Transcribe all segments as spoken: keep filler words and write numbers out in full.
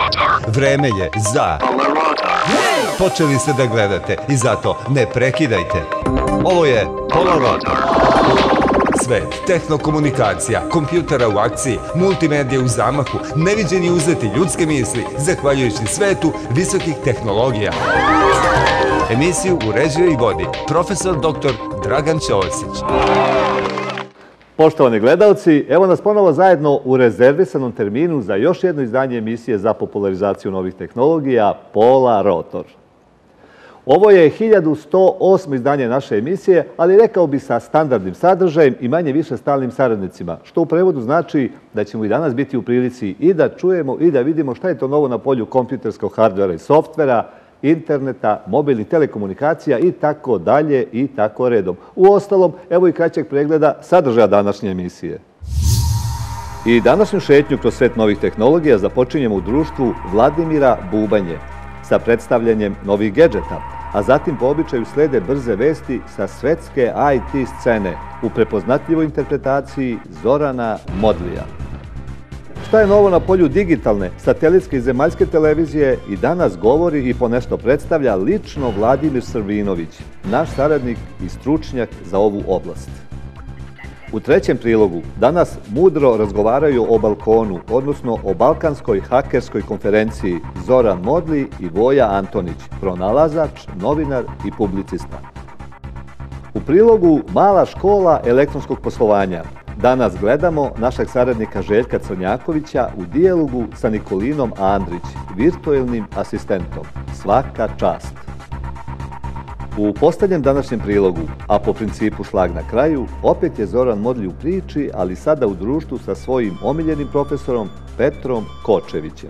Vreme je za Počeli ste da gledate i zato ne prekidajte. Ovo je Polorotor. Svet tehnokomunikacija, kompjutera u akciji, multimedija u zamahu, neviđeni uzleti ljudske misli, zahvaljujući svetu visokih tehnologija. Emisiju uređuje i vodi profesor doktor Dragan Ćosić. Poštovani gledalci, evo nas ponovo zajedno u rezervisanom terminu za još jedno izdanje emisije za popularizaciju novih tehnologija Polorotor. Ovo je hiljadu sto osmo izdanje naše emisije, ali rekao bi sa standardnim sadržajem i manje više stalnim saradnicima, što u prevodu znači da ćemo i danas biti u prilici i da čujemo i da vidimo šta je to novo na polju kompjuterskog hardvera i softvera, interneta, mobilnih telekomunikacija i tako dalje i tako redom. Uostalom, evo i kraćeg pregleda sadržaja današnje emisije. I današnju šetnju kroz svet novih tehnologija započinjemo u društvu Vladimira Bubanje sa predstavljanjem novih gedžeta, a zatim po običaju slede brze vesti sa svetske I T scene u prepoznatljivoj interpretaciji Zorana Modlija. Šta je novo na polju digitalne, satelitske i zemaljske televizije i danas govori i ponešto predstavlja lično Vladimir Srbinović, naš saradnik i stručnjak za ovu oblast. U trećem prilogu danas mudro razgovaraju o balkonu, odnosno o balkanskoj hakerskoj konferenciji Zoran Modli i Voja Antonić, pronalazač, novinar i publicista. U prilogu Mala škola elektronskog poslovanja. Danas gledamo našeg saradnika Željka Crnjakovića u dijalogu sa Nikolinom Andrić, virtuelnim asistentom. Svaka čast! U poslednjem današnjem prilogu, a po principu šlag na kraju, opet je Zoran Modli u priči, ali sada u društvu sa svojim omiljenim profesorom Petrom Kočevićem.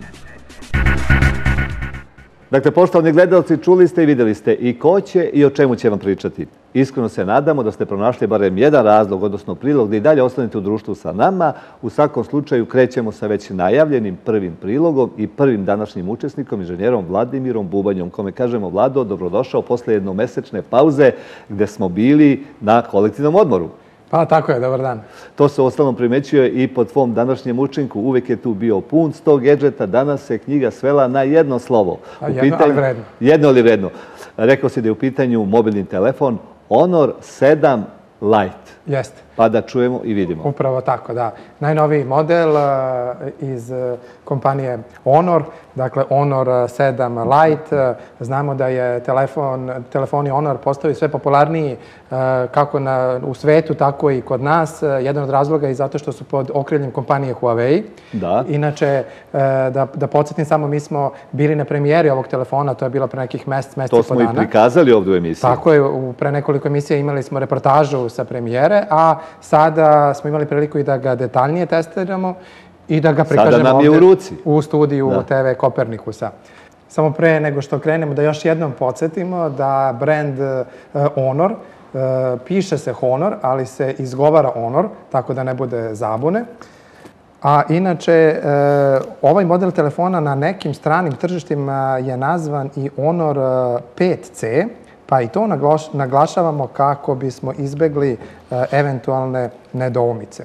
Dakle, poštovani gledalci, čuli ste i videli ste i ko će i o čemu će vam pričati. Iskreno se nadamo da ste pronašli barem jedan razlog, odnosno prilog, da i dalje ostanete u društvu sa nama. U svakom slučaju krećemo sa već najavljenim prvim prilogom i prvim današnjim učesnikom, inženjerom Vladimirom Bubanjom, kome kažemo: Vlado, dobrodošao posle jednomesečne pauze gde smo bili na kolektivnom odmoru. Pa tako je, dobar dan. To se ostalom primećuje i po tvom današnjem učinku. Uvek je tu bio pun sto gedžeta, danas se knjiga svela na jedno slovo. Jedno, ali vredno. Jedno, ali vredno. Rekao si da je u pitanju mobilni telefon Honor sedam Lite. Jeste. Pa da čujemo i vidimo. Upravo tako, da. Najnoviji model iz kompanije Honor, dakle Honor sedam Lite. Znamo da je telefon, telefoni Honor postao sve popularniji kako na, u svetu, tako i kod nas. Jedan od razloga je zato što su pod okriljem kompanije Huawei. Da. Inače, da, da podsjetim samo, mi smo bili na premijeri ovog telefona, to je bilo pre nekih mesec, mesec i po dana. To smo i prikazali ovdje u emisiji. Tako je, u pre nekoliko emisija imali smo reportažu sa premijere, a sada smo imali priliku i da ga detaljnije testiramo i da ga prikažemo ovdje u studiju te ve Kopernikusa. Samo pre nego što krenemo, da još jednom podsjetimo da brand Honor, piše se Honor, ali se izgovara Honor, tako da ne bude zabune. A inače, ovaj model telefona na nekim stranim tržištima je nazvan i Honor pet ce, pa i to naglašavamo kako bismo izbegli eventualne nedoumice.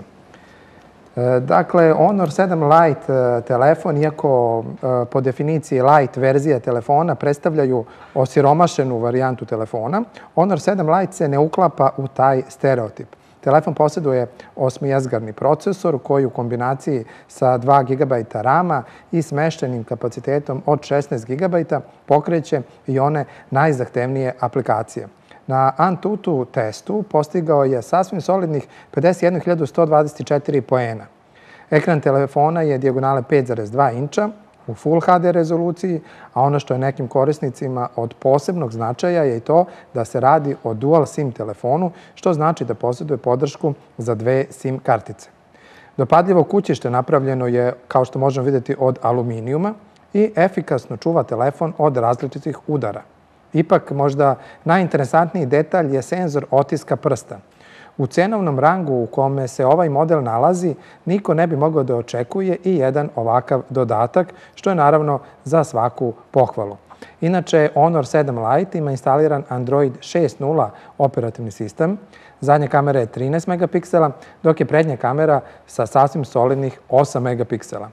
Dakle, Honor sedam Lite telefon, iako po definiciji Lite verzije telefona predstavljaju osiromašenu varijantu telefona, Honor sedam Lite se ne uklapa u taj stereotip. Telefon posjeduje osmijezgarni procesor koji u kombinaciji sa dva gigabajta rama i smeštenim kapacitetom od šesnaest gigabajta pokreće i one najzahtevnije aplikacije. Na Antutu testu postigao je sasvim solidnih pedeset jednu hiljadu sto dvadeset četiri poena. Ekran telefona je dijagonale pet zarez dva inča u Full ha de rezoluciji, a ono što je nekim korisnicima od posebnog značaja je i to da se radi o dual SIM telefonu, što znači da posjeduje podršku za dve SIM kartice. Dopadljivo kućište napravljeno je, kao što možemo vidjeti, od aluminijuma i efikasno čuva telefon od različitih udara. Ipak, možda najinteresantniji detalj je senzor otiska prsta. U cenovnom rangu u kome se ovaj model nalazi, niko ne bi mogao da očekuje i jedan ovakav dodatak, što je naravno za svaku pohvalu. Inače, Honor sedam Lite ima instaliran Android šest nula operativni sistem. Zadnja kamera je trinaest megapiksela, dok je prednja kamera sa sasvim solidnih osam megapiksela.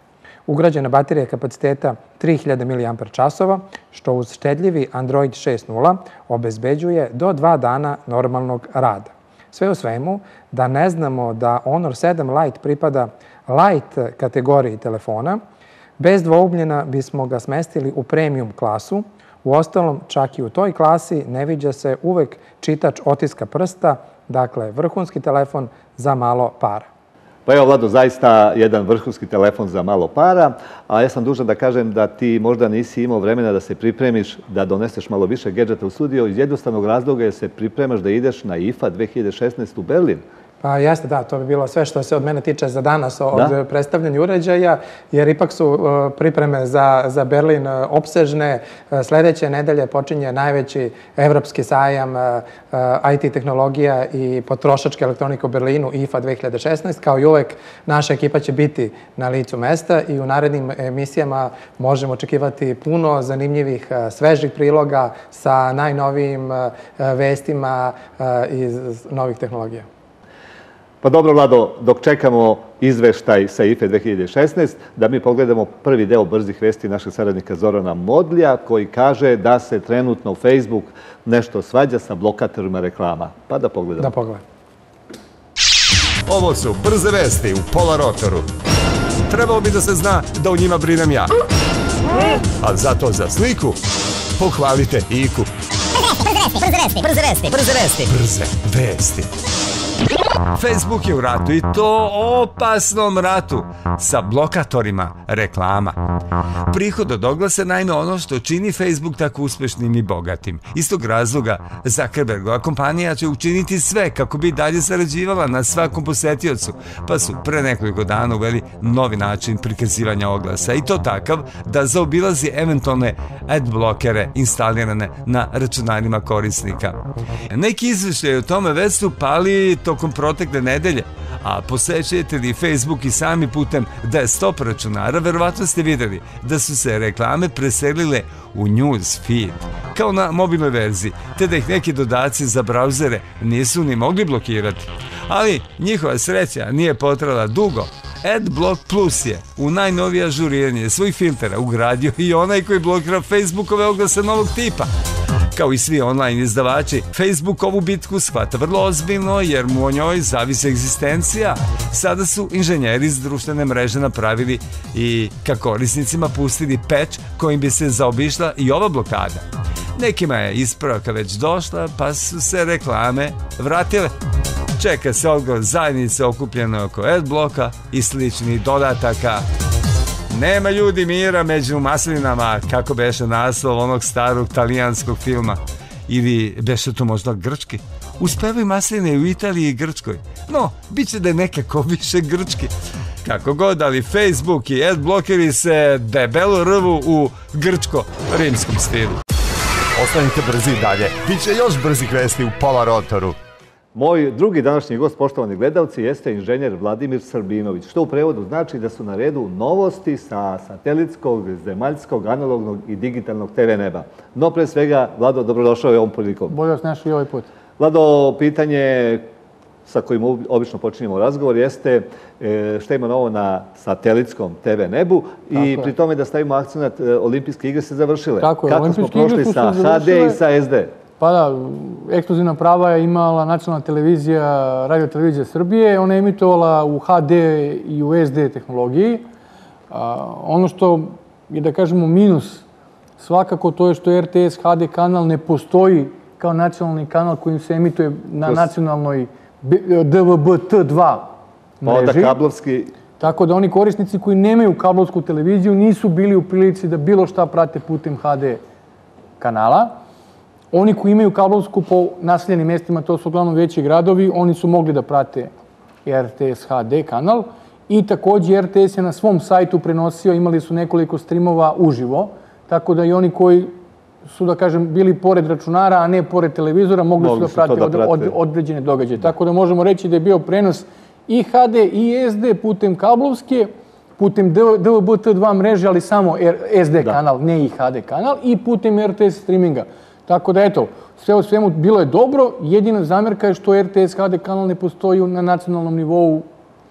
ugrađena baterija kapaciteta tri hiljade miliampera časova, što uz štedljivi Android šest nula obezbeđuje do dva dana normalnog rada. Sve u svemu, da ne znamo da Honor sedam Lite pripada Lite kategoriji telefona, bez dvougljena bismo ga smestili u premium klasu. Uostalom, čak i u toj klasi ne viđa se uvek čitač otiska prsta, dakle, vrhunski telefon za malo para. Pa evo, Vlado, zaista jedan vrhunski telefon za malo para, a ja sam dužan da kažem da ti možda nisi imao vremena da se pripremiš, da doneseš malo više gadžeta u studio, iz jednostavnog razloga jer se pripremaš da ideš na I F A dve hiljade šesnaest u Berlin. Pa jeste, da, to bi bilo sve što se od mene tiče za danas od predstavljanja uređaja, jer ipak su pripreme za Berlin opsežne. Sledeće nedelje počinje najveći evropski sajam I T tehnologija i potrošačke elektronike u Berlinu, I F A dve hiljade šesnaest. Kao i uvek, naša ekipa će biti na licu mesta i u narednim emisijama možemo očekivati puno zanimljivih, svežih priloga sa najnovijim vestima iz novih tehnologija. Pa dobro, Vlado, dok čekamo izveštaj sa I F A dve hiljade šesnaest, da mi pogledamo prvi deo brzih vesti našeg saradnika Zorana Modlja, koji kaže da se trenutno Facebook nešto svađa sa blokatorima reklama. Pa da pogledamo. Da pogledamo. Ovo su brze vesti u Pola Rotoru. Trebalo bi da se zna da o njima brinem ja. A zato za sliku pohvalite Iku. Brze vesti, brze vesti, brze vesti, brze vesti. Facebook je u ratu i to opasnom ratu sa blokatorima reklama. Prihod od oglasa naime ono što čini Facebook tako uspešnim i bogatim. Iz tog razloga Zuckerbergova kompanija će učiniti sve kako bi dalje sarađivala na svakom posetiocu, pa su pre nekoliko dana uveli novi način prikazivanja oglasa i to takav da zaobilazi eventualne adblokere instalirane na računarima korisnika. Neki izveštaj o tome već su pali tokom protekle nedelje, a posećujete Facebook i sami putem desktop računara, verovatno ste videli da su se reklame preselile u news feed, kao na mobilnoj verziji, te da ih neki dodaci za brauzere nisu ni mogli blokirati. Ali njihova sreća nije potrajala dugo. Adblock Plus je u najnovije ažuriranje svojih filtera ugradio i onaj koji blokira Facebookove oglase novog tipa. Kao i svi online izdavači, Facebook ovu bitku shvata vrlo ozbiljno jer mu o njoj zavisi egzistencija. Sada su inženjeri iz društvene mreže napravili i ka korisnicima pustili patch kojim bi se zaobišla i ova blokada. Nekima je ispravka već došla pa su se reklame vratile. Čeka se odgovor zajednice okupljene oko adblocka i sličnih dodataka. Nema ljudi mira među maslinama, kako beše naslov onog starog talijanskog filma. Ili beše to možda grčki. Uspevaju masline u Italiji i Grčkoj. No, bit će da je nekako više grčki. Kako god, ali Facebook i adblockeri se debelo rvu u grčko-rimskom stilu. Ostanite brzi dalje. Biće još brzih vesti u Pola Rotoru. Moj drugi današnji gost, poštovani gledalci, jeste inženjer Vladimir Srbinović, što u prevodu znači da su na redu novosti sa satelitskog, zemaljskog, analognog i digitalnog te ve neba. No, pre svega, Vlado, dobrodošao je ovom prilikom. Bolje vas našli i ovaj put. Vlado, pitanje sa kojim obično počinjemo razgovor jeste šta ima novo na satelitskom te ve nebu i pri tome da stavimo akcenat, olimpijske igre se završile. Tako je, kako smo prošli sa ha de i sa es de? Pa da, ekskluzivna prava je imala nacionalna televizija, radio televizija Srbije. Ona je emitovala u ha de i u es de tehnologiji. Ono što je, da kažemo, minus svakako to je što er te es ha de kanal ne postoji kao nacionalni kanal kojim se emituje na nacionalnoj de ve be te dva mreži. Pa onda kablovski... Tako da oni korisnici koji nemaju kablovsku televiziju nisu bili u prilici da bilo šta prate putem ha de kanala. Oni koji imaju kablovsku po naseljenim mjestima, to su uglavnom veći gradovi, oni su mogli da prate er te es ha de kanal i također er te es je na svom sajtu prenosio, imali su nekoliko streamova uživo, tako da i oni koji su, da kažem, bili pored računara, a ne pored televizora, mogli su da prate određene događaje. Tako da možemo reći da je bio prenos i ha de i es de putem kablovske, putem de ve be te dva mreže, ali samo es de kanal, ne i ha de kanal, i putem er te es streaminga. Tako da, eto, sve u svemu bilo je dobro. Jedina zamjerka je što er te es ha de kanal ne postoji na nacionalnom nivou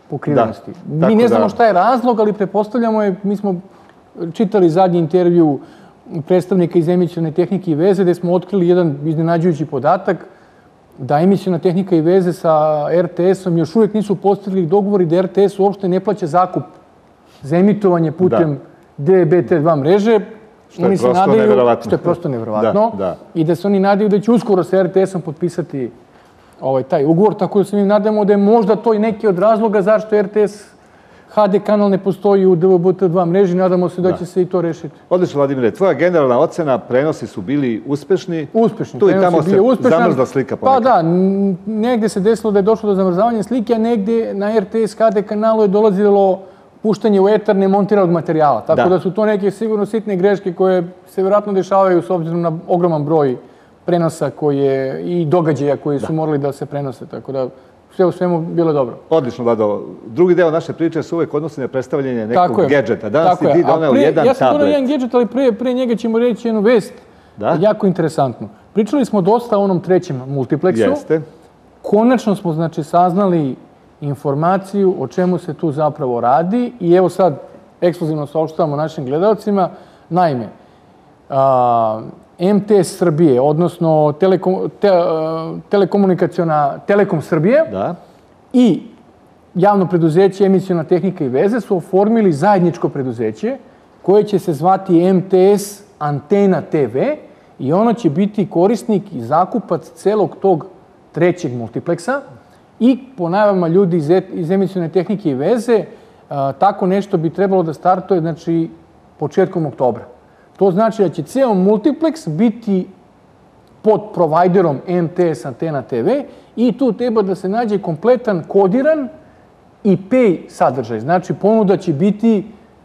pokrivenosti. Mi ne znamo šta je razlog, ali prepostavljamo je, mi smo čitali zadnji intervju predstavnika iz emisione tehnike i veze, gde smo otkrili jedan iznenađujući podatak da emisiona tehnika i veze sa er te esom još uvijek nisu postigli dogovori da er te es uopšte ne plaća zakup za emitovanje putem de ve be te dva mreže. Što je prosto nevjerovatno. Što je prosto nevjerovatno. I da se oni nadaju da će uskoro sa er te esom potpisati taj ugovor, tako da se mi nadamo da je možda to i neki od razloga zašto er te es ha de kanal ne postoji u de ve be te dva mreži, nadamo se da će se i to rešiti. Odlično, Vladimire, tvoja generalna ocena, prenosi su bili uspešni. Uspešni, tu i tamo se zamrzla slika ponekad. Pa da, negde se desilo da je došlo do zamrzavanja slike, a negde na er te es ha de kanalu je dolazilo puštanje u etar nemontiranog materijala. Tako da su to neke sigurno sitne greške koje se vjerojatno dešavaju s obzirom na ogroman broj prenosa i događaja koji su morali da se prenose. Tako da sve u svemu bilo dobro. Odlično, Vlado. Drugi deo naše priče se uvek odnosi na predstavljanje nekog gadžeta. Danas si ti doneo jedan tablet. Ja sam doneo jedan gadžet, ali pre njega ćemo reći jednu vest jako interesantnu. Pričali smo dosta o onom trećem multiplexu. Jeste. Konačno smo, znači, saznali informaciju o čemu se tu zapravo radi i evo sad ekskluzivno saopštavamo našim gledalcima. Naime, em te es Srbije, odnosno telekomunikaciona Telekom Srbije i javno preduzeće emisiona tehnika i veze su oformili zajedničko preduzeće koje će se zvati em te es Antena te ve i ono će biti korisnik i zakupac celog tog trećeg multipleksa i po najavama ljudi iz emisione tehnike i veze tako nešto bi trebalo da startuje, znači, početkom oktobra. To znači da će ceo multipleks biti pod provajderom em te es Antena te ve i tu treba da se nađe kompletan kodiran i pay sadržaj. Znači, ponuda će biti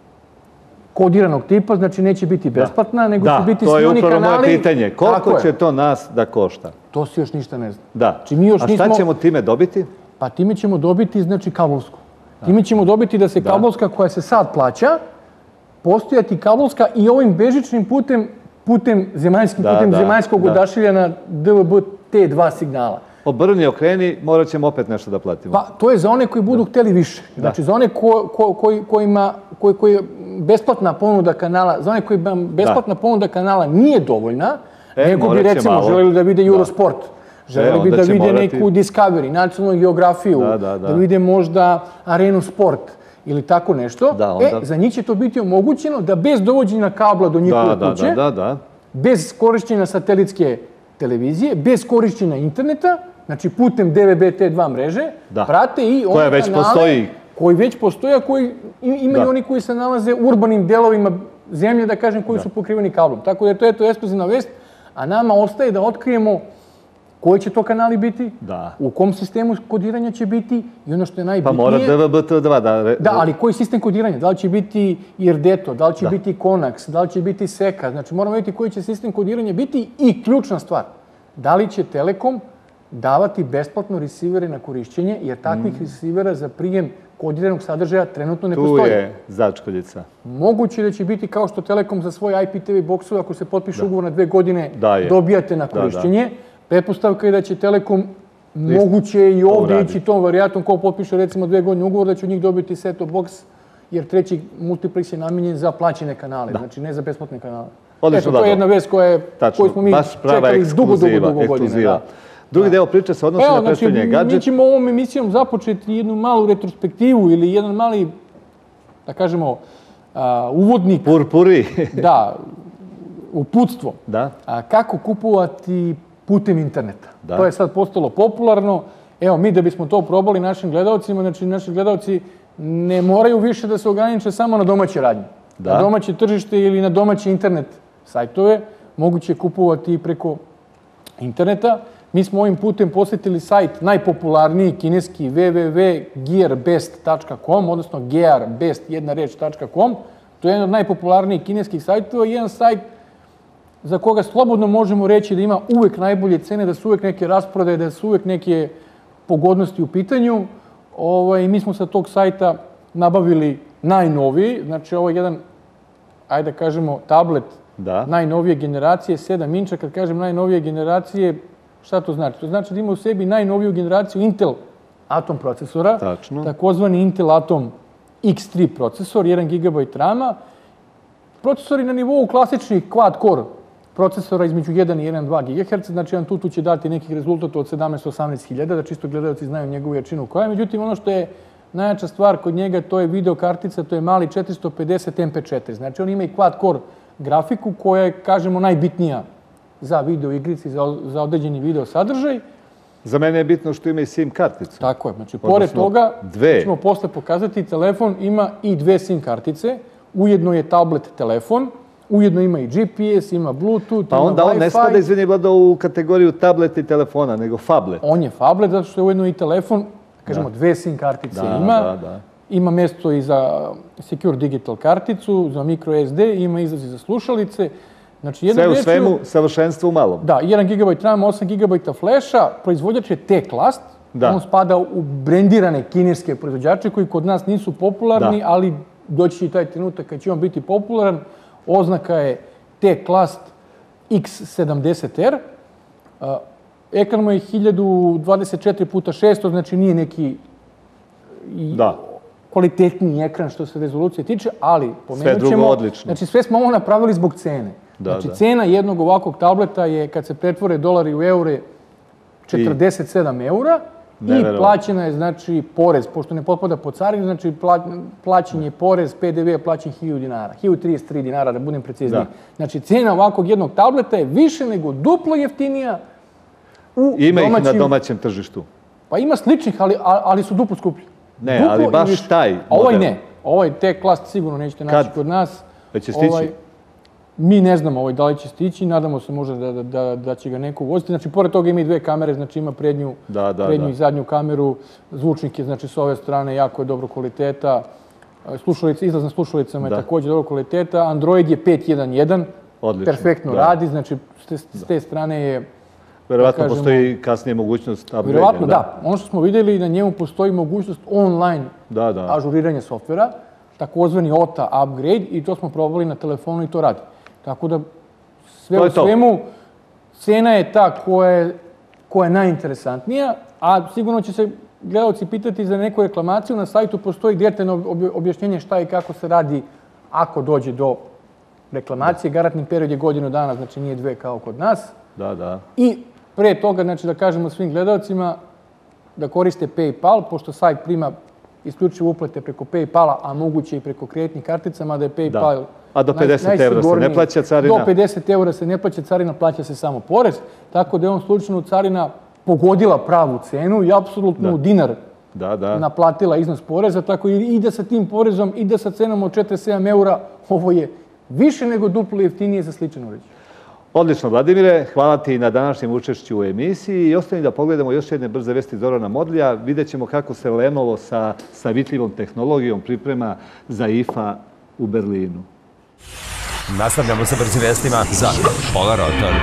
kodiranog tipa, znači neće biti besplatna, nego će biti svi oni kanali. Da, to je upravo moje pitanje. Koliko će to nas da košta? To se još ništa ne zna. Da. A šta ćemo time dobiti? Pa time ćemo dobiti, znači, kablovsku. Time ćemo dobiti da se kablovska koja se sad plaća, postojati kablovska i ovim bežičnim putem, putem zemaljskim, putem zemaljskog odašilja na de ve be te dva signala. Obrni, okreni, morat ćemo opet nešto da platimo. Pa, to je za one koji budu hteli više. Znači, za one kojima besplatna ponuda kanala, za one kojima besplatna ponuda kanala nije dovoljna, nego bi, recimo, želeli da vide Eurosport, želeli bi da vide neku Discovery, nacionalnu geografiju, da vide možda Arenu Sport, ili tako nešto, e, za njih će to biti omogućeno da bez dovođenja kabla do njihove kuće, bez korišćenja satelitske televizije, bez korišćenja interneta, znači putem de ve be te dva mreže, prate i one kanale koji već postoje, a koji imaju oni koji se nalaze u urbanim delovima zemlje, da kažem, koji su pokriveni kablom. Tako da je to eto ekskluzivna vest, a nama ostaje da otkrijemo koji će to kanali biti, u kom sistemu kodiranja će biti i ono što je najbitnije... Pa mora de ve be te dva da... Da, ali koji sistem kodiranja? Da li će biti Irdeto, da li će biti Konax, da li će biti Seka? Znači moramo vidjeti koji će sistem kodiranja biti i ključna stvar. Da li će Telekom davati besplatno resivere na korišćenje, jer takvih resivera za prijem kodiranog sadržaja trenutno ne postoji. Tu je začkoljica. Moguće da će biti kao što Telekom za svoj I P te ve boksove, ako se potpiše ugovor na dve godine, dobijate na korišćenje. Pretpostavka je da će Telekom moguće i ovdje ići tom varijatom ko potpiše recimo dve godine ugovor da će od njih dobiti set-top box, jer treći multiplex je namijenjen za plaćene kanale, znači ne za besplatne kanale. Eto, to je jedna vest koju smo mi čekali dugo, dugo, dugo godine. Drugi deo priče se odnosi na predstavljanje gadžet. Mi ćemo ovom emisijom započeti jednu malu retrospektivu ili jedan mali, da kažemo, uvodnik. Purpuri. Da, uputstvo. Kako kupovati putem interneta. To je sad postalo popularno. Evo, mi da bismo to probali našim gledalcima, znači naši gledalci ne moraju više da se ograniče samo na domaće radnje. Na domaće tržište ili na domaće internet sajtove. Moguće kupovati i preko interneta. Mi smo ovim putem posjetili sajt najpopularniji kineski w w w tačka gearbest tačka com, odnosno gearbest, jedna reč, .com. To je jedan od najpopularnijih kineskih sajtova i jedan sajt za koga slobodno možemo reći da ima uvek najbolje cene, da su uvek neke rasprodaje, da su uvek neke pogodnosti u pitanju. Mi smo sa tog sajta nabavili najnoviji, znači ovo je jedan, ajde da kažemo, tablet najnovije generacije, sedam inča. Kad kažem najnovije generacije, šta to znači? To znači da ima u sebi najnoviju generaciju Intel Atom procesora, Tačno. takozvani Intel Atom X tri procesor, jedan gigabajt rama. Procesori na nivou klasičnih quad-core procesora između jedan i jedan zarez dva gigaherca, znači Antutu će dati nekih rezultata od sedamnaest do osamnaest hiljada, da čisto gledalci znaju njegovu jačinu koja je. Međutim, ono što je najjača stvar kod njega, to je video kartica, to je mali četiristo pedeset em pe četiri. Znači, on ima i quad-core grafiku koja je, kažemo, najbitnija za video igrici, za, za određeni video sadržaj. Za mene je bitno što ima i SIM karticu. Tako je. Znači, pored Odnosno, toga, dve. ćemo posle pokazati, telefon ima i dve SIM kartice, ujedno je tablet telefon, ujedno ima i G P S, ima Bluetooth, pa ima onda on ne Wi-Fi. spada, izvini, Vlado, u kategoriju tableta i telefona, nego fablet. On je fablet, zato što je ujedno i telefon, kažemo, dve SIM kartice Da, ima. da, da. Ima mesto i za Secure Digital karticu, za micro S D, ima izlaz i za slušalice. Znači, Sve u rečju- svemu, savršenstvo u malom. Da, jedan gigabajt RAM, osam gigabajta fleša, proizvođač je T-Clast. Da. On spada u brendirane kineske proizvođače koji kod nas nisu popularni, Da. ali doći će i taj trenutak kad će on biti popularan. Oznaka je T-Clast X sedamdeset R. A, Ekran mu je hiljadu dvadeset četiri puta šesto, znači nije neki i Da. kvalitetniji ekran što se rezolucije tiče, ali pomenut ćemo... Sve drugo odlično. Znači, sve smo ovo napravili zbog cene. Da, znači, da. cena jednog ovakvog tableta je, kad se pretvore dolari u eure, četrdeset sedam eura i Neverovatno. plaćena je, znači, porez, pošto ne potpada po carinu, znači, pla- plaćen je porez, P D V je plaćen hiljadu dinara, hiljadu trideset tri dinara, da budem precizniji. Da. Znači, cena ovakvog jednog tableta je više nego duplo jeftinija u Ima ih domaćim... na domaćem tržištu. Pa ima sličnih, ali, ali su duplo skuplji. Ne, Duplo ali i baš više. taj Ovaj model. ne. Ovaj T-Clast sigurno nećete naći Kad? kod nas. Da će stići? Ovaj, mi ne znamo ovaj, da li će stići, nadamo se možda da, da, da, da će ga neko voziti. Znači, pored toga ima i dve kamere, znači ima prednju, Da, da, prednju da. i zadnju kameru. Zvučnik je, znači, s ove strane jako je dobro kvaliteta. Slušalice, izlaz na slušalicama je Da. također dobro kvaliteta. Android je pet jedan jedan. Odlično, Perfektno da. radi, znači, s te, s te strane je... Verovatno da kažemo- postoji kasnije mogućnost upgrade. Vjerovatno, da. Ono što smo vidjeli, na njemu postoji mogućnost online Da, da. ažuriranja softvera, takozvani O T A upgrade, i to smo probali na telefonu i to radi. Tako da, sve To u je to. svemu, cena je ta koja je, koja je najinteresantnija, a sigurno će se gledalci pitati za neku reklamaciju. Na sajtu postoji detaljno obje- objašnjenje šta i kako se radi ako dođe do reklamacije. Garantni period je godinu dana, znači nije dve kao kod nas. Da, da. I pre toga, znači da kažemo svim gledalcima da koriste PayPal, pošto sajt prima isključivo uplate preko PayPala, a moguće i preko kreditnih kartica, mada je PayPal... Da. A do pedeset evra se ne plaća carina? Do pedeset evra se ne plaća carina, plaća se samo porez. Tako da je on slučajno carina pogodila pravu cenu i apsolutno u dinar Da, da. naplatila iznos poreza, tako i da sa tim porezom i da sa cenom od četrdeset sedam eura, ovo je više nego duplo jeftinije za sličan uređaj. Odlično, Vladimire, hvala ti na današnjem učešću u emisiji i ostani da pogledamo još jedne brze vesti Zorana Modlja. Vidjet ćemo kako se Lenovo sa, sa vidljivom tehnologijom priprema za I F A u Berlinu. Nastavljamo sa brzim vestima za Pola Rotor.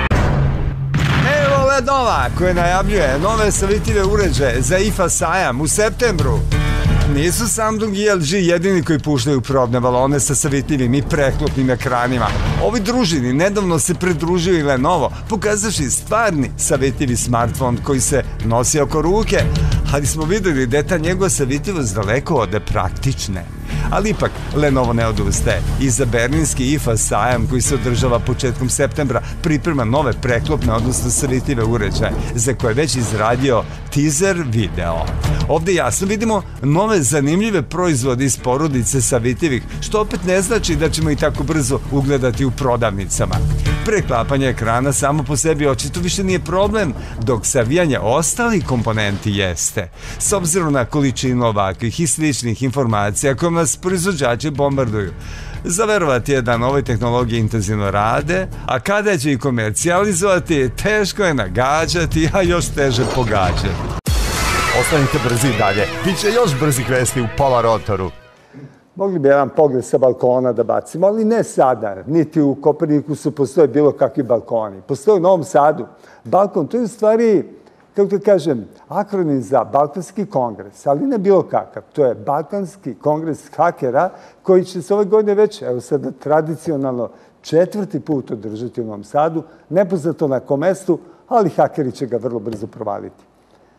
Evo Ledova koje najavljuje nove savjetljive uređaje za I F A sajam u septembru. Nisu Samsung i L G jedini koji puštaju probne balone sa savjetljivim i preklopnim ekranima. Ovi družini nedavno se pridružio i Lenovo, pokazavši stvarni savjetljivi smartfon koji se nosi oko ruke, ali smo videli da je ta njegova savjetljivost daleko od praktične. Ali ipak, Lenovo ne odustaje. I za berlinski I F A sajam koji se održava početkom septembra priprema nove preklopne, odnosno savjetljive uređaje, za koje je već izradio teaser video. Ovdje jasno vidimo nove zanimljive proizvode iz porodice savjetljivih, što opet ne znači da ćemo i tako brzo ugledati u prodavnicama. Preklapanje ekrana samo po sebi očito više nije problem, dok savijanje ostalih komponenti jeste. S obzirom na količinu ovakvih i sličnih informacija kojom nas proizvođači bombarduju, za verovati je da na ovoj tehnologiji intenzivno rade, a kada će i komercijalizovati, teško je nagađati, a još teže pogađati. Ostanite brzi i dalje, bit će još brzih vesti u Pola Rotoru. Mogli bi jedan pogled sa balkona da bacimo, ali ne sada, niti u Kopernikusu postoje bilo kakvi balkoni. Postoje u Novom Sadu. Balkon, to je u stvari, kako da kažem, akronim za Balkanski kongres, ali ne bilo kakav. To je Balkanski kongres hakera koji će se ove godine već, evo sada tradicionalno, četvrti put održati u Novom Sadu, nepoznato na kom mestu, ali hakeri će ga vrlo brzo provaliti.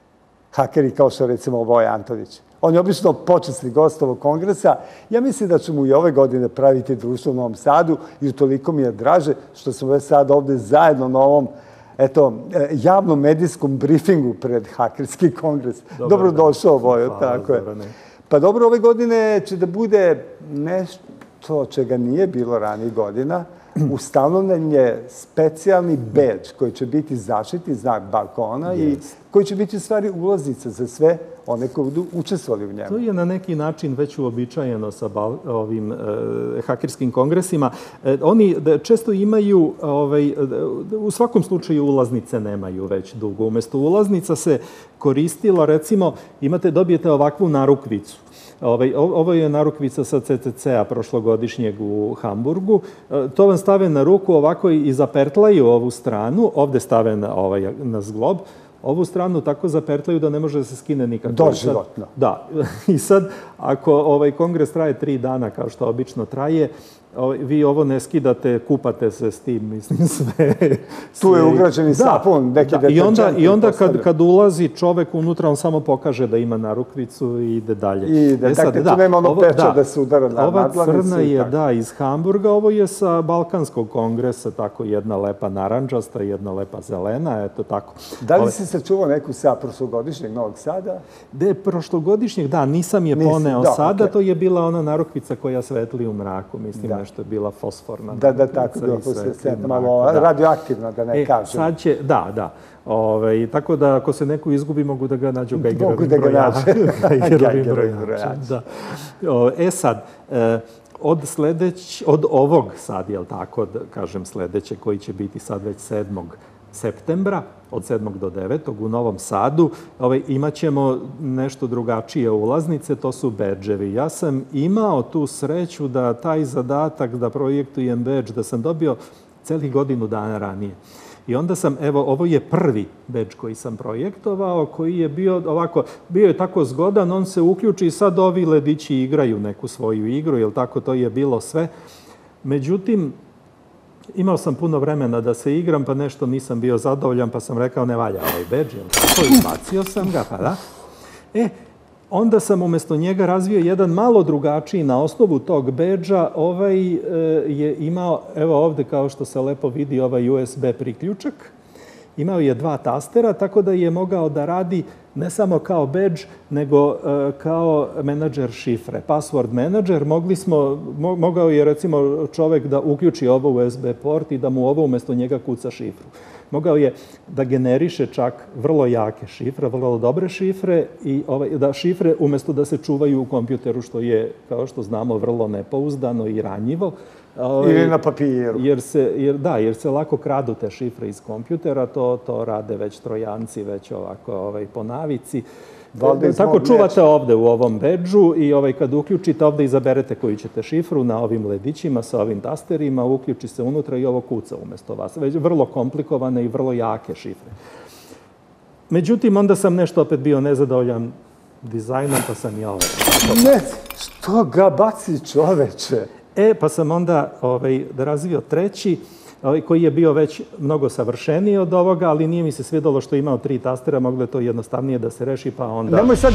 hakeri kao što recimo Voja Antonić. On je obično počasni gost ovog kongresa. Ja mislim da ćemo i ove godine praviti društvo u Novom Sadu i utoliko mi je draže što smo već sad ovde zajedno na ovom eto, javnom medijskom briefingu pred hakerski kongres. Dobrodošao, Vojo, tako je. Pa dobro, ove godine će da bude nešto čega nije bilo ranijih godina. Ustanovljen je specijalni bedž koji će biti zaštitni znak balkona i koji će biti u stvari ulaznica za sve one koji budu učestvovali u njemu. To je na neki način već uobičajeno sa ovim hakerskim kongresima. Oni često imaju, u svakom slučaju ulaznice nemaju već dugo. Umesto ulaznica se koristilo, recimo, imate, dobijete ovakvu narukvicu. Ovo je narukvica sa C C C-a prošlogodišnjeg u Hamburgu. To vam stave na ruku ovako i zapertlaju ovu stranu, ovde stave na zglob, ovu stranu tako zapertlaju da ne može da se skine nikako. Doživotno. Da. I sad, ako ovaj kongres traje tri dana, kao što obično traje, vi ovo ne skidate, kupate se s tim, mislim, sve. Tu je ugrađeni sapun, neki deterđent. I onda kad ulazi čovek unutra, on samo pokaže da ima narukvicu i ide dalje. I ide, dakle, tu nema ono peča da se udara na nadlanicu. Ova crna je, da, iz Hamburga, ovo je sa Balkanskog kongresa, tako jedna lepa naranđasta, jedna lepa zelena, eto tako. Da li si sačuvao neku sa prošlogodišnjeg Novog Sada? De, prošlogodišnjeg, da, nisam je poneo sada, to je bila ona narukvica koja svetli u mraku, mislim, nešto je bila fosforna. Da, da, tako da, malo radioaktivno, da ne kažem. Sad će, da, da. Tako da, ako se neko izgubi, mogu da ga nađu Geigerovim brojačem. Mogu da ga nađu Geigerovim brojačem. E sad, od ovog sad, jel tako, kažem sledeće, koji će biti sad već sedmog septembra, od sedmog do devetog u Novom Sadu, imat ćemo nešto drugačije ulaznice, to su bedževi. Ja sam imao tu sreću da taj zadatak, da projektujem bedž, da sam dobio celih godinu dana ranije. I onda sam, evo, ovo je prvi bedž koji sam projektovao, koji je bio ovako, bio je tako zgodan, on se uključi i sad ovi ledići igraju neku svoju igru, jel tako, to je bilo sve. Međutim, imao sam puno vremena da se igram, pa nešto nisam bio zadovoljan, pa sam rekao ne valja ovaj bedž, jel tako, izbacio sam ga, pa da. E, onda sam umjesto njega razvio jedan malo drugačiji na osnovu tog bedža. Ovaj je imao, evo ovde kao što se lepo vidi, ovaj U S B priključak. Imao je dva tastera, tako da je mogao da radi ne samo kao bedž, nego kao menadžer šifre, password menadžer. Mogli smo, mogao je recimo čovek da uključi ovo U S B port i da mu ovo umjesto njega kuca šifru. Mogao je da generiše čak vrlo jake šifre, vrlo dobre šifre i da šifre umjesto da se čuvaju u kompjuteru, što je, kao što znamo, vrlo nepouzdano i ranjivo. Ili na papiru. Da, jer se lako kradu te šifre iz kompjutera, to rade već trojanci, već ovako po navici. Tako čuvate ovde u ovom bedžu i kad uključite ovde izaberete koju ćete šifru na ovim ledićima sa ovim tasterima, uključi se unutra i ovo kuca umjesto vas. Već vrlo komplikovane i vrlo jake šifre. Međutim, onda sam nešto opet bio nezadovoljan dizajnom, pa sam i ovo. Ne, što ga baci čoveče? E, pa sam onda razvio treći, koji je bio već mnogo savršeniji od ovoga, ali nije mi se svidjelo što je imao tri tastera, moglo je to jednostavnije da se reši, pa onda... Nemoj sad...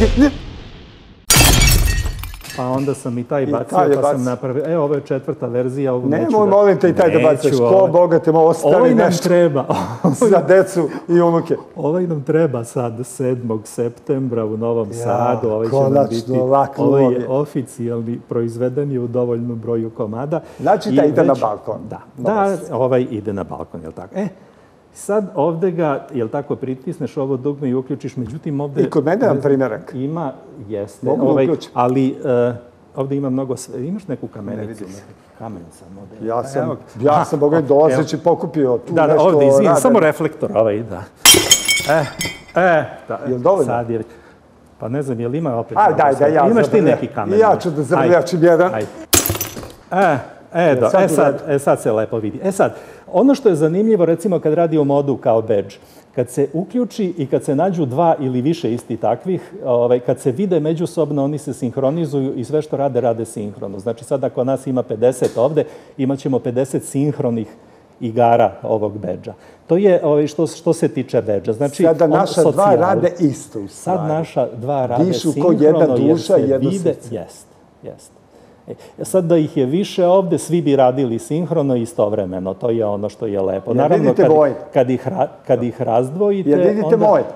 Pa onda sam i taj bacio, pa sam napravio... Evo, ovo je četvrta verzija, ovu neću da... Nemoj, molim te i taj da bacaš, ko Boga te malo ostavi nešto. Ovaj nam treba. Za decu i unuke. Ovaj nam treba sad, sedmog septembra u Novom Sadu. Ja, konačno, lak novi. Ovaj je oficijalni, proizveden je u dovoljnom broju komada. Znači da ide na balkon. Da, da, ovaj ide na balkon, jel tako? E, sad ovde ga, jel tako, pritisneš ovo dugme i uključiš, međutim ovde... I kod mene vam primjerak. Ima, jeste. Mogu da uključim. Ali ovde ima mnogo sve. Imaš neku kamenicu? Kamen sam ovde. Ja sam, ja sam, Boga, dolazeći pokupio tu nešto rade. Da, ovde, izvijem, samo reflektor ovaj, da. E, e, jel dovoljno? Sad je... Pa ne znam, jel ima opet... Aj, daj, da ja... Imaš ti neki kamen? Ja ću da zavrljačim jedan. E, e, do, e, sad, e sad se lepo vidi. E sad, ono što je zanimljivo, recimo kad radi u modu kao bedž, kad se uključi i kad se nađu dva ili više isti takvih, kad se vide međusobno, oni se sinhronizuju i sve što rade, rade sinhrono. Znači sad ako nas ima pedeset ovde, imat ćemo pedeset sinhronih igara ovog bedža. To je što, što se tiče bedža. Znači, sada naša on, dva rade isto u stvari. Sad naša dva rade Dišu sinhrono, ko jedna duša, jer se jedno vide. srce. Jest, jest. E, sad da ih je više ovde, svi bi radili sinhrono istovremeno. To je ono što je lepo. Jer naravno, vidite kad, moj. Kad ih, kad ih razdvojite... Jer vidite onda, moj.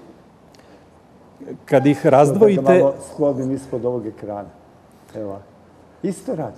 Kad ih razdvojite... Da malo sklodim ispod ovog ekrana. Evo, isto radi.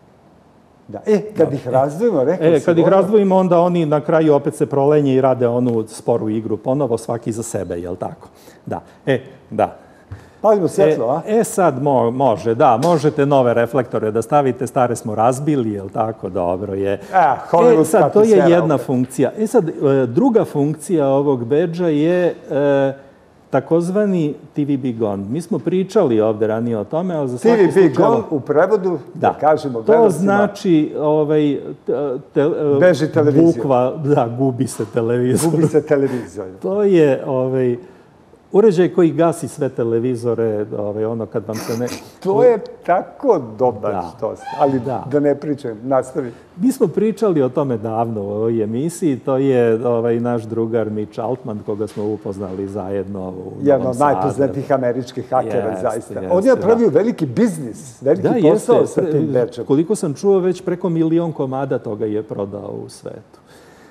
Da. E, kad ih razdvojimo, rekao e, si... Kad ih razdvojimo, onda oni na kraju opet se prolenje i rade onu sporu igru ponovo, svaki za sebe, jel tako? Da. E, da. Palimo svetlo, a? E, sad mo, može, da, možete nove reflektore da stavite, stare smo razbili, jel tako, dobro je. E, e sad, to je jedna opet. funkcija. E sad, druga funkcija ovog bedža je... E, takozvani T V Be Gone. Mi smo pričali ovde ranije o tome, ali za svaki slučaj... T V Be slučaj... Gone u prevodu, da, da kažemo gledalcima... To znači, ovaj... Te, beži televizija. Bukva, da, gubi se televizor. Gubi se televizor. To je, ovaj... uređaj koji gasi sve televizore, ovaj, ono kad vam se ne... To je tako dobar da. što ste, ali da. da ne pričam, nastavi. Mi smo pričali o tome davno u ovoj emisiji, to je ovaj, naš drugar Mitch Altman, koga smo upoznali zajedno u Novom Sadu. Jedan od najpoznatijih američkih hakera, jest, zaista. Jest, On je napravio da. veliki biznis, veliki da, posao jeste. sa tim bedžem. Koliko sam čuo, već preko milion komada toga je prodao u svetu.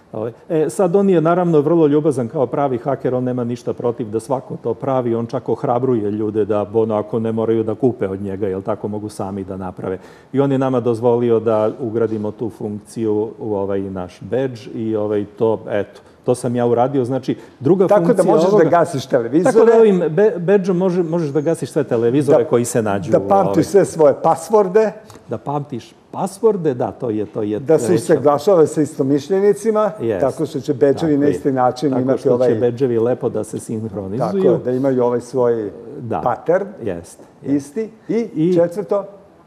E, sad, on je naravno vrlo ljubazan kao pravi haker, on nema ništa protiv da svako to pravi, on čak ohrabruje ljude da, ono, ako ne moraju da kupe od njega, jel tako, mogu sami da naprave. I on je nama dozvolio da ugradimo tu funkciju u ovaj naš badge i ovaj to, eto, to sam ja uradio. Znači, druga tako funkcija da možeš ovoga, da gasiš televizore. Tako da ovim badgeom može, možeš da gasiš sve televizore da, koji se nađu. Da pamtiš ovaj, sve svoje pasvorde. Da pamtiš pasvorde, da, to je... To je da se usaglašava sa istomišljenicima, yes. tako što će bedževi na isti način tako imati ovaj... Tako što će ovaj... bedževi lepo da se sinhronizuju. Tako, da imaju ovaj svoj da. pattern, yes. isti. I, I četvrto...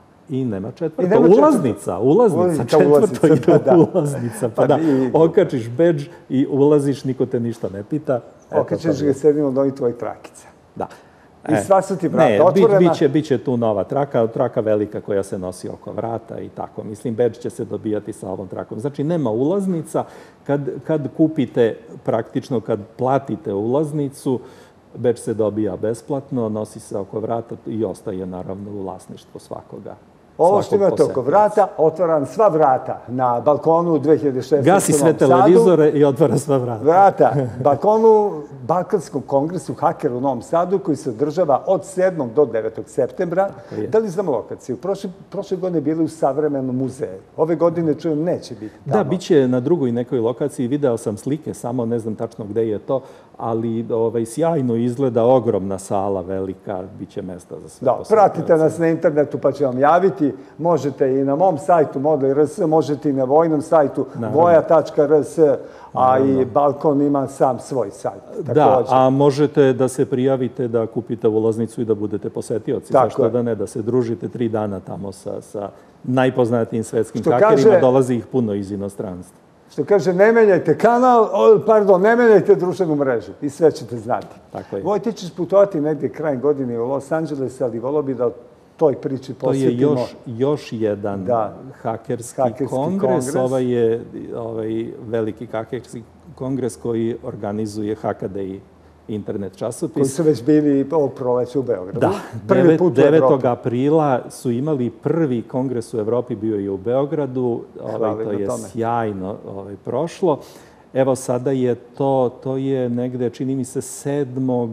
I nema četvrto. I nema ulaznica, ulaznica, ulaznica, četvrto ulaznica, je da, da. ulaznica. Pa, pa da, i... okačiš bedž i ulaziš, niko te ništa ne pita. Okačiš ga sedimo od ovih tvojih trakica. Da. I sva su ti vrata ne, otvorena? Ne, biće, biće tu nova traka, traka velika koja se nosi oko vrata i tako. Mislim, bedž će se dobijati sa ovom trakom. Znači, nema ulaznica. Kad, kad kupite, praktično, kad platite ulaznicu, bedž se dobija besplatno, nosi se oko vrata i ostaje, naravno, u vlasništvu svakoga. Ovo što imate oko vrata, otvaram sva vrata na balkonu dve hiljade šesnaeste. Gasi sve televizore i otvara sva vrata. Vrata. Balkonu Balkanskom kongresu hakera u Novom Sadu koji se održava od sedmog do devetog septembra. Da li znam lokaciju? Prošle, prošle godine bili u Savremenom muzeju. Ove godine čujem neće biti tamo. Da, bit će na drugoj nekoj lokaciji. Video sam slike, samo ne znam tačno gde je to, ali ovaj, sjajno izgleda, ogromna sala, velika, bit će mesta za sve. Da, pratite nas na internetu pa će vam javiti. Možete i na mom sajtu model tačka r s, možete i na vojnom sajtu voja tačka r s, a i Balkon ima sam svoj sajt. Da, a možete da se prijavite da kupite ulaznicu i da budete posetioci. Zašto da ne, da se družite tri dana tamo sa, sa najpoznatijim svetskim hakerima, dolazi ih puno iz inostranstva. Što kaže, ne menjajte kanal, pardon, ne menjajte društvenu mrežu i sve ćete znati. Tako je. Voj, ti ćeš putovati negdje krajem godine u Los Angeles, ali volio bi da toj priči posjetimo. To je još, još jedan da, hakerski, hakerski kongres. kongres. Ovaj je ovaj veliki hakerski kongres koji organizuje Hakaday internet časopis. Koji su već bili ovog proleća u Beogradu. Da, prvi put devetog aprila su imali prvi kongres u Evropi, bio je u Beogradu. Ovaj, to je sjajno ovaj, prošlo. Evo sada je to, to je negde, čini mi se, sedmog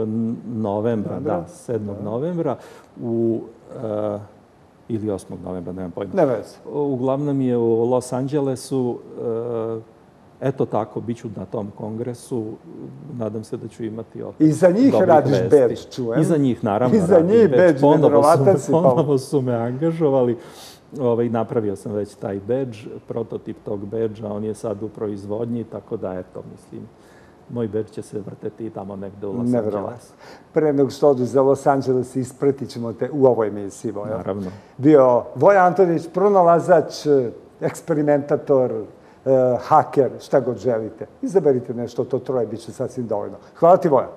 novembra, da, sedmog novembra, u, uh, ili osmog novembra, nemam pojma. Ne vez. Uglavnom je u Los Angelesu, uh, eto tako, bit ću na tom kongresu, nadam se da ću imati opet. I za njih radiš bedž, čujem. I za njih, naravno, I za njih bedž, nevjerovatan si. Ponovo su me angažovali. Ovaj, napravio sam već taj bedž, prototip tog bedža, on je sad u proizvodnji, tako da, eto, mislim, moj bedž će se vrteti i tamo negde u Los Angeles. Pre nego što odu za Los Angeles, ispratit ćemo te u ovoj emisiji, Voja. Naravno. Bio Voja Antonić, pronalazač, eksperimentator, uh, haker, šta god želite. Izaberite nešto, to troje, bit će sasvim dovoljno. Hvala ti, Voja.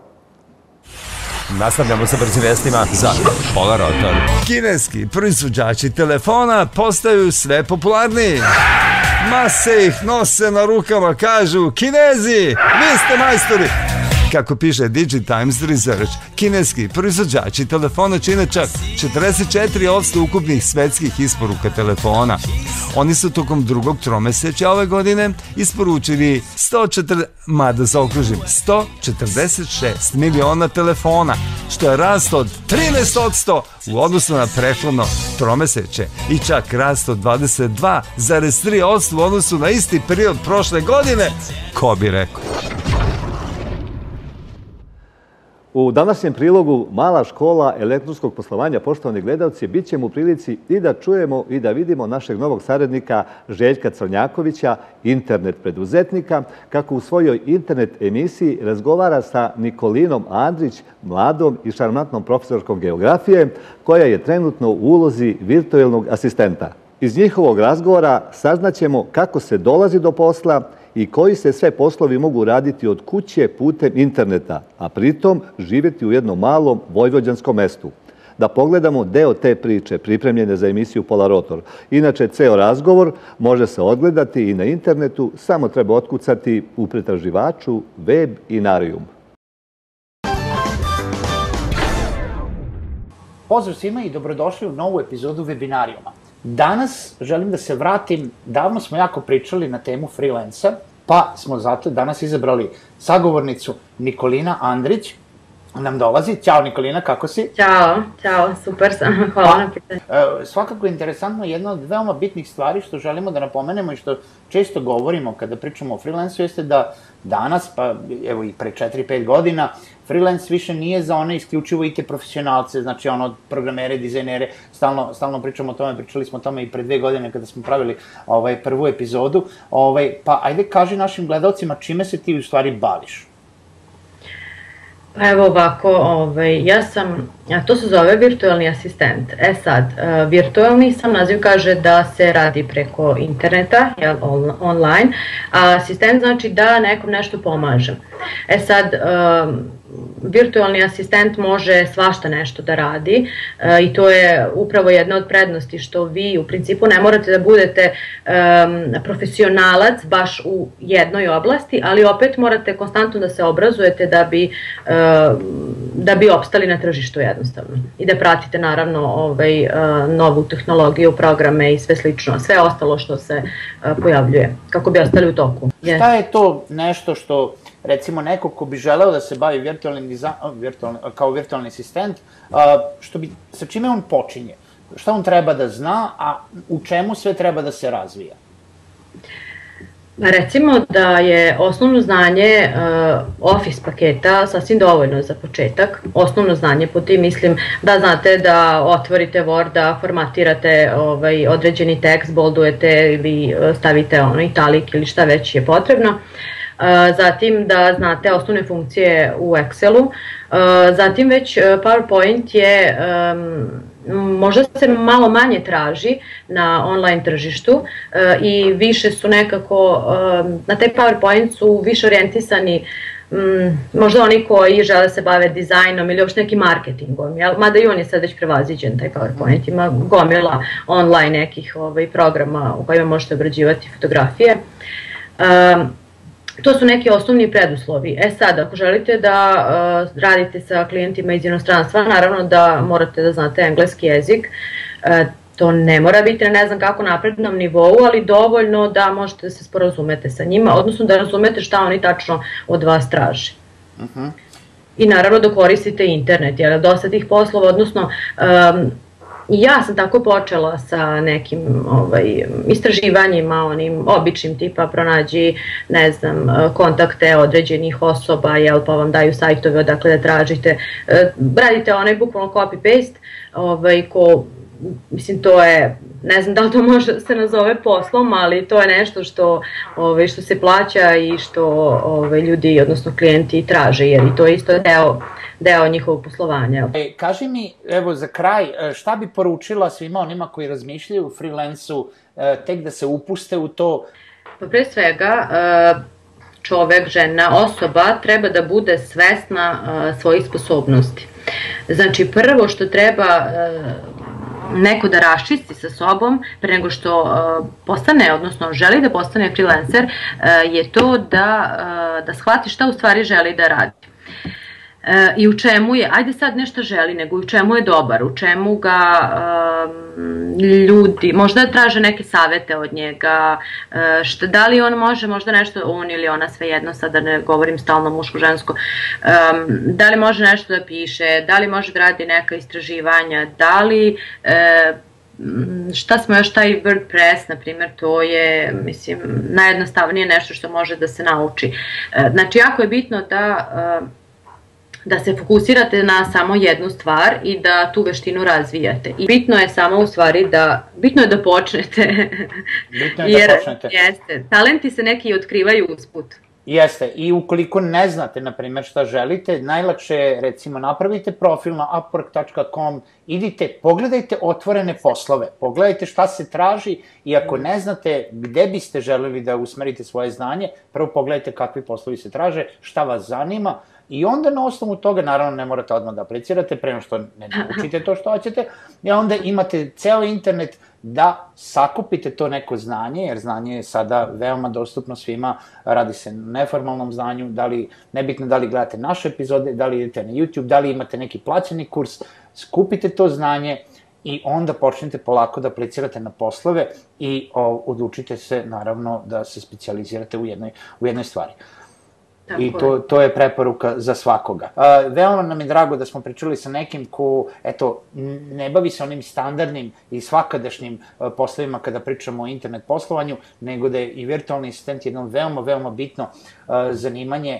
Nastavljamo sa brzim vestima za Pola Rotor. Kineski proizvođači telefona postaju sve popularniji. Ma se ih nose na rukama, kažu, Kinezi, vi ste majstori. Kako piše Digitimes Research, kineski proizvođači telefona čine čak četrdeset četiri posto ukupnih svetskih isporuka telefona. Oni su tokom drugog tromesečja ove godine isporučili sto četrdeset, mada zaokružim, sto četrdeset šest miliona telefona, što je rast od trinaest posto u odnosu na prethodno tromesečje i čak rast od dvadeset dva zarez tri posto u odnosu na isti period prošle godine, ko bi rekao. U današnjem prilogu Mala škola elektronskog poslovanja, poštovani gledalci, bit ćemo u prilici i da čujemo i da vidimo našeg novog saradnika Željka Crnjakovića, internet preduzetnika, kako u svojoj internet emisiji razgovara sa Nikolinom Andrić, mladom i šarmantnom profesorkom geografije, koja je trenutno u ulozi virtualnog asistenta. Iz njihovog razgovora saznaćemo kako se dolazi do posla i koji se sve poslovi mogu raditi od kuće putem interneta, a pritom živjeti u jednom malom vojvođanskom mestu. Da pogledamo deo te priče pripremljene za emisiju Pola Rotor. Inače, ceo razgovor može se odgledati i na internetu, samo treba otkucati u pretraživaču Web Inarium. Pozdrav svima i dobrodošli u novu epizodu Webinarijuma. Danas želim da se vratim, davno smo jako pričali na temu freelansa, pa smo zato danas izabrali sagovornicu Nikolina Andrić. Nam dolazi. Ćao Nikolina, kako si? Ćao, ćao, super sam, hvala na pitanju. Svakako je interesantno, jedna od veoma bitnih stvari što želimo da napomenemo i što često govorimo kada pričamo o freelansu jeste da danas, pa evo i pre četiri pet godina, freelance više nije za one isključivo I T profesionalce, znači ono programere, dizajnere, stalno, stalno pričamo o tome, pričali smo o tome i pre dve godine kada smo pravili ovaj, prvu epizodu, ovaj, pa ajde kaži našim gledalcima čime se ti u stvari baviš. Pa evo ovako, ovaj, ja sam, a to se zove virtualni asistent. E sad, uh, virtualni sam naziv kaže da se radi preko interneta, jel, on, online, a asistent znači da nekom nešto pomažem. E sad, uh, virtualni asistent može svašta nešto da radi uh, i to je upravo jedna od prednosti što vi u principu ne morate da budete um, profesionalac baš u jednoj oblasti, ali opet morate konstantno da se obrazujete da bi, uh, da bi opstali na tržištu jednostavno i da pratite naravno ovaj, uh, novu tehnologiju, programe i sve slično, sve ostalo što se uh, pojavljuje kako bi ostali u toku. Yes. Šta je to nešto što recimo neko ko bi želeo da se bavi virtualnim dizajn, virtualni, kao virtualni asistent, što bi, sa čime on počinje? Šta on treba da zna, a u čemu sve treba da se razvija? Recimo da je osnovno znanje uh, Office paketa sasvim dovoljno za početak. Osnovno znanje, po tim mislim da znate da otvorite Word, da formatirate ovaj, određeni tekst, boldujete ili stavite ono italik ili šta već je potrebno. Zatim da znate osnovne funkcije u Excelu, zatim već PowerPoint je, možda se malo manje traži na online tržištu i više su nekako, na taj PowerPoint su više orijentisani možda oni koji žele se bave dizajnom ili uopšte nekim marketingom, mada i on je sad već prevaziđen taj PowerPoint, ima gomila online nekih programa u kojima možete obrađivati fotografije. To su neki osnovni preduslovi. E sad, ako želite da uh, radite sa klijentima iz inostranstva, naravno da morate da znate engleski jezik. Uh, to ne mora biti na ne znam kako naprednom nivou, ali dovoljno da možete da se sporazumete sa njima, odnosno da razumete šta oni tačno od vas traže. Uh-huh. I naravno da koristite internet, jer dosta tih poslova, odnosno um, I ja sam tako počela sa nekim ovaj, istraživanjima, onim običnim tipa pronađi, ne znam, kontakte određenih osoba, jel, pa vam daju sajtove odakle da tražite. Radite onaj bukvalno copy-paste, ovaj, ko, mislim, to je, ne znam da li to može se nazove poslom, ali to je nešto što, ovaj, što se plaća i što ovaj, ljudi, odnosno klijenti traže, jer i to je isto deo deo njihovog poslovanja. E, kaži mi, evo za kraj, šta bi poručila svima onima koji razmišljaju u freelansu, tek da se upuste u to? Pa pre svega, čovek, žena, osoba treba da bude svesna svojih sposobnosti. Znači, prvo što treba neko da raščisti sa sobom pre nego što postane, odnosno želi da postane freelancer, je to da, da shvati šta u stvari želi da radi. I u čemu je, ajde sad nešto želi, nego u čemu je dobar, u čemu ga ljudi, možda traže neke savete od njega, da li on može, možda nešto, on ili ona, svejedno, sad da ne govorim stalno muško-žensko, da li može nešto da piše, da li može da radi neka istraživanja, da li, šta smo još, taj WordPress, na primjer, to je, mislim, najjednostavnije nešto što može da se nauči. Znači, jako je bitno da da se fokusirate na samo jednu stvar i da tu veštinu razvijate. I bitno je samo u stvari da, bitno je da počnete. Bitno je da počnete. Jeste, talenti se neki otkrivaju usput. Jeste, i ukoliko ne znate, na primjer, šta želite, najlakše je, recimo, napravite profil na upwork tačka com, idite, pogledajte otvorene poslove, pogledajte šta se traži i ako ne znate gde biste želeli da usmerite svoje znanje, prvo pogledajte kakvi poslovi se traže, šta vas zanima, i onda na osnovu toga, naravno ne morate odmah da aplicirate, prema što ne naučite to što hoćete, i onda imate ceo internet da sakupite to neko znanje, jer znanje je sada veoma dostupno svima, radi se na neformalnom znanju, da li, nebitno da li gledate naše epizode, da li idete na YouTube, da li imate neki plaćeni kurs, skupite to znanje i onda počnete polako da aplicirate na poslove i o, odlučite se, naravno, da se specijalizirate u jednoj, u jednoj stvari. I to, to je preporuka za svakoga. Uh, veoma nam je drago da smo pričali sa nekim ko, eto, ne bavi se onim standardnim i svakadašnjim uh, poslovima kada pričamo o internet poslovanju, nego da je i virtualni asistent jedno veoma, veoma bitno uh, zanimanje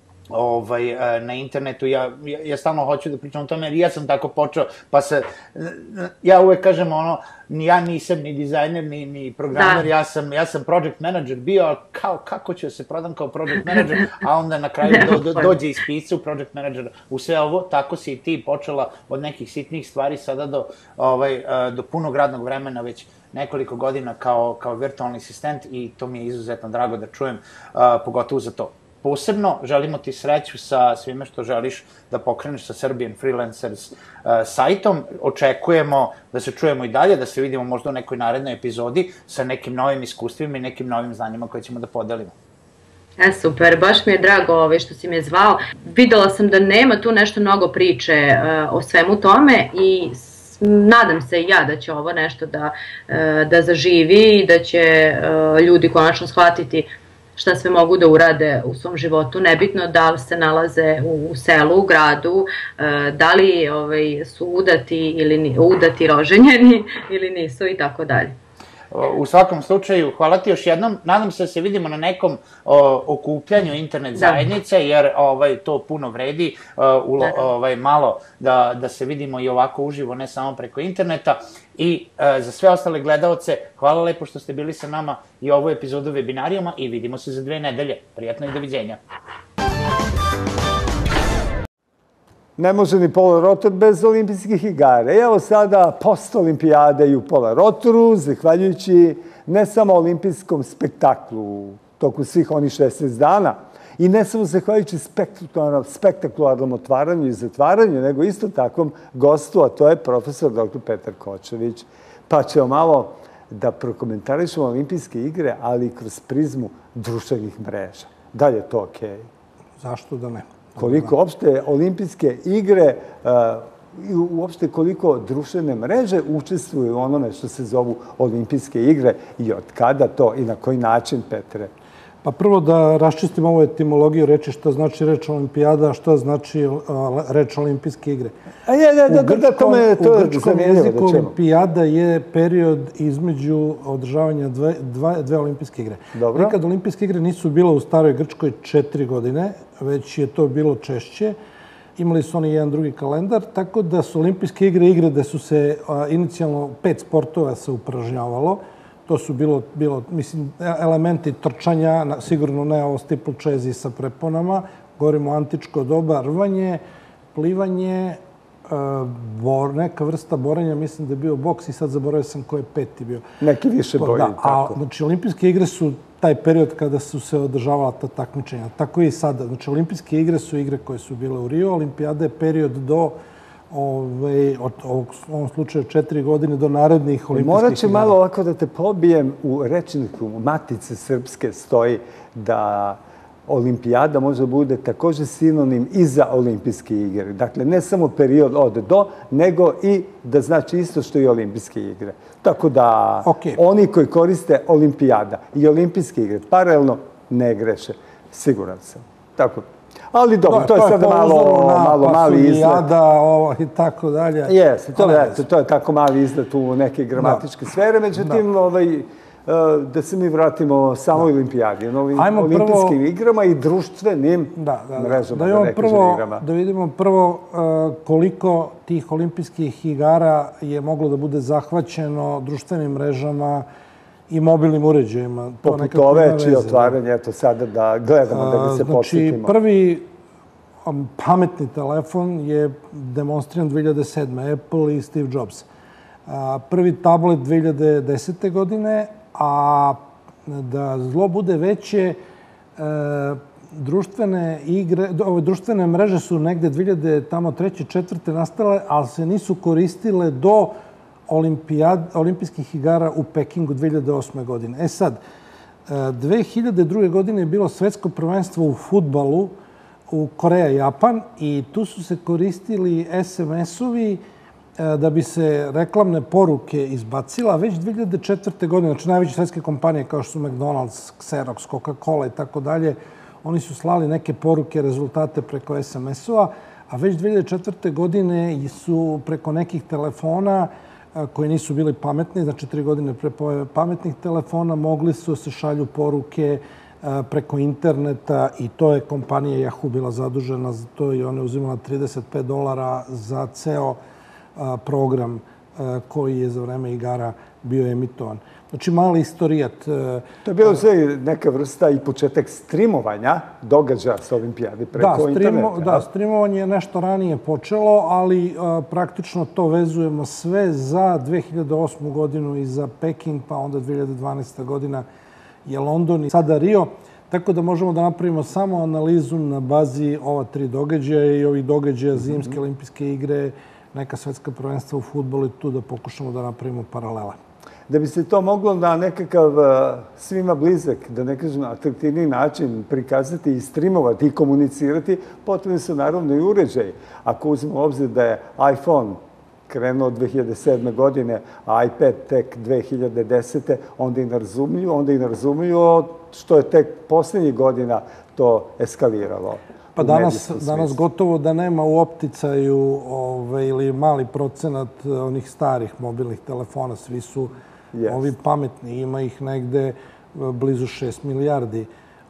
ovaj, na internetu. Ja, ja, ja stalno hoću da pričam o tome, jer ja sam tako počeo, pa se, ja uvek kažem ono, ja nisam ni dizajner, ni, ni programer, ja sam, ja sam project manager bio, ali kao, kako ću se prodam kao project manager, a onda na kraju do, do, dođe iz pisca u project manager u sve ovo, tako si i ti počela od nekih sitnih stvari sada do, ovaj, do punog radnog vremena već nekoliko godina kao, kao virtualni asistent i to mi je izuzetno drago da čujem, pogotovo za to. Posebno želimo ti sreću sa svime što želiš da pokreneš sa Serbian Freelancers uh, sajtom. Očekujemo da se čujemo i dalje, da se vidimo možda u nekoj narednoj epizodi sa nekim novim iskustvima i nekim novim znanjima koje ćemo da podelimo. E, super, baš mi je drago ove, što si me zvao. Videla sam da nema tu nešto mnogo priče uh, o svemu tome i nadam se i ja da će ovo nešto da, uh, da zaživi i da će uh, ljudi konačno shvatiti šta sve mogu da urade u svom životu, nebitno da li se nalaze u selu, u gradu, da li ovaj, su udati ili udati, roženjeni ili nisu i tako dalje. U svakom slučaju, hvala ti još jednom. Nadam se da se vidimo na nekom o, okupljanju internet zajednice, jer ovaj, to puno vredi, o, ulo, ovaj, malo da, da se vidimo i ovako uživo, ne samo preko interneta. I e, za sve ostale gledaoce, hvala lepo što ste bili sa nama i ovu epizodu webinarijuma i vidimo se za dve nedelje. Prijatno i doviđenja. Ne može ni Polarotor bez olimpijskih igara. Evo sada post-olimpijade i u Polarotoru, zahvaljujući ne samo olimpijskom spektaklu u toku svih onih šesnaest dana, i ne samo zahvaljujući spektakularnom, spektakularnom otvaranju i zatvaranju, nego isto takvom gostu, a to je profesor doktor Petar Kočević. Pa ćemo malo da prokomentarišemo olimpijske igre, ali i kroz prizmu društvenih mreža. Da li je to okej? Zašto da ne? Koliko uopšte olimpijske igre i uopšte koliko društvene mreže učestvuju u onome što se zovu olimpijske igre i od kada to i na koji način, Petre? Pa prvo da raščistimo ovu etimologiju reči šta znači reč olimpijada, a šta znači reč olimpijske igre. A je, je, da, da, to me je to zanimljivo. U grčkom jeziku olimpijada je period između održavanja dve, dve, dve olimpijske igre. Dobro. Nikad olimpijske igre nisu bile u staroj Grčkoj četiri godine, već je to bilo češće. Imali su oni jedan drugi kalendar, tako da su olimpijske igre igre da su se a, inicijalno pet sportova se upražnjavalo. To su bilo, bilo, mislim, elementi trčanja, sigurno ne ovo steeplechase sa preponama, govorimo o antičko doba, rvanje, plivanje, bor, neka vrsta borenja, mislim da je bio boks i sad zaboravio sam ko je peti bio. Neki više boji, da, tako. A, znači, olimpijske igre su taj period kada su se održavala ta takmičenja. Tako je i sada. Znači, olimpijske igre su igre koje su bile u Rio, olimpijada je period do ove, od ovog, u ovom slučaju četiri godine do narednih olimpijskih igara. Morat ću malo ovako da te pobijem. U rečniku Matice Srpske stoji da olimpijada može bude također sinonim i za olimpijske igre. Dakle, ne samo period od do, nego i da znači isto što i olimpijske igre. Tako da oni koji koriste olimpijada i olimpijske igre paralelno ne greše. Siguran sam. Tako. Ali dobro, to je sada malo, malo mali izlet. Ovo i tako dalje. Jeste, to je tako mali izlet u neke gramatičke sfere. Međutim, da se mi vratimo samo olimpijadi, novim olimpijskim igrama i društvenim mrežama, da ne kažem igrama. Da vidimo prvo koliko tih olimpijskih igara je moglo da bude zahvaćeno društvenim mrežama i mobilnim uređajima. Poput ove čije otvaranje, eto sada da gledamo, da bi se podsjetimo. Znači, prvi pametni telefon je demonstriran dve hiljade sedme. Apple i Steve Jobs. Prvi tablet dve hiljade desete. godine, a da zlo bude veće, društvene igre, ove društvene mreže su negde dve hiljade treće četvrte nastale, ali se nisu koristile do olimpijskih igara u Pekingu dve hiljade osme. godine. E sad, dve hiljade druge. godine je bilo svetsko prvenstvo u fudbalu u Koreja-Japan i tu su se koristili es em es-ovi da bi se reklamne poruke izbacila. Već dve hiljade četvrte. godine, znači najveće svetske kompanije kao što su McDonald's, Xerox, Coca-Cola i tako dalje, oni su slali neke poruke, rezultate preko es em es-ova, a već dve hiljade četvrte. godine su preko nekih telefona koji nisu bili pametni, znači tri godine pre pametnih telefona, mogli su se šalju poruke preko interneta i to je kompanija Yahoo bila zadužena za to i ona je uzimala trideset pet dolara za ceo program koji je za vreme igara bio emitovan. Znači, mali istorijat. To je bilo sve neka vrsta i početak streamovanja događaja sa olimpijade preko interneta. Da, streamovanje je nešto ranije počelo, ali praktično to vezujemo sve za dve hiljade osmu. godinu i za Peking, pa onda dve hiljade dvanaeste. godina je London i sada Rio. Tako da možemo da napravimo samo analizu na bazi ova tri događaja i ovih događaja zimske olimpijske igre, neka svetska prvenstva u fudbalu i tu da pokušamo da napravimo paralele. Da bi se to moglo na nekakav svima blizak, da ne kažem atraktivni način prikazati i streamovati i komunicirati, potrebni su naravno i uređaji. Ako uzmemo obzir da je iPhone krenuo dve hiljade sedme. godine, a iPad tek dve hiljade desete. onda i nerazumljivo, onda i nerazumljivo što je tek posljednjih godina to eskaliralo. Pa danas, danas gotovo da nema u opticaju ili mali procenat onih starih mobilnih telefona. Svi su ovi pametni. Ima ih negde blizu šest milijardi.